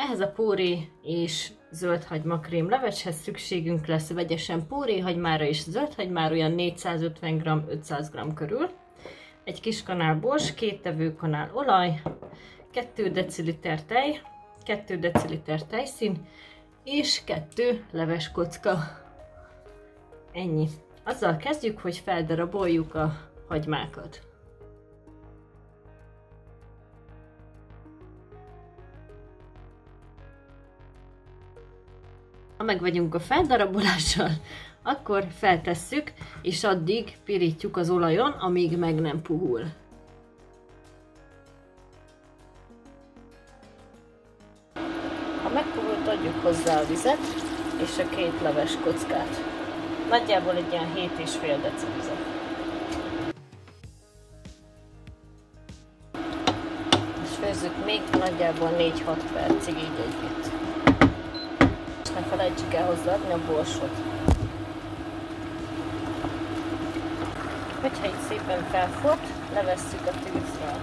Ehhez a póré és zöldhagyma krémleveshez szükségünk lesz vegyesen póréhagymára és zöldhagymára, olyan 450 g, 500 g körül. Egy kis kanál bors, 2 tevőkanál olaj, 2 deciliter tej, 2 deciliter tejszín és 2 leveskocka. Ennyi. Azzal kezdjük, hogy feldaraboljuk a hagymákat. Ha meg vagyunk a feldarabolással, akkor feltesszük, és addig pirítjuk az olajon, amíg meg nem puhul. Ha megpuhult, adjuk hozzá a vizet és a 2 leves kockát. Nagyjából egy ilyen 7,5 deci vizet. És főzzük még nagyjából 4-6 percig így együtt. És ne felejtsük el hozzáadni a borsot. Hogyha így szépen felforrt, levesszük a tűzről.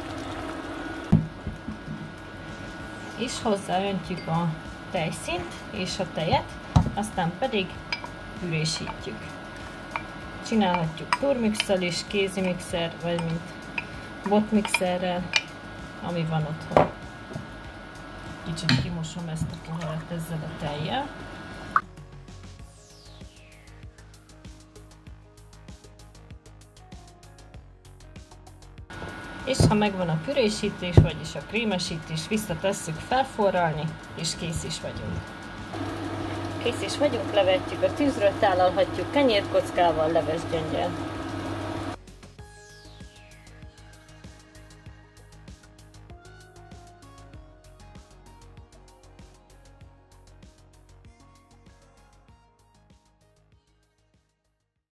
És hozzáöntjük a tejszínt és a tejet, aztán pedig pürésítjük. Csinálhatjuk turmixsal is, kézimixer, vagy mint botmixerrel, ami van otthon. Kicsit kimosom ezt a poharat ezzel a tejjel. És ha megvan a pürésítés, vagyis a krémesítés, visszatesszük felforralni, és kész is vagyunk. Kész is vagyunk, levetjük a tűzről, tálalhatjuk kenyérkockával, levesgyönggyel.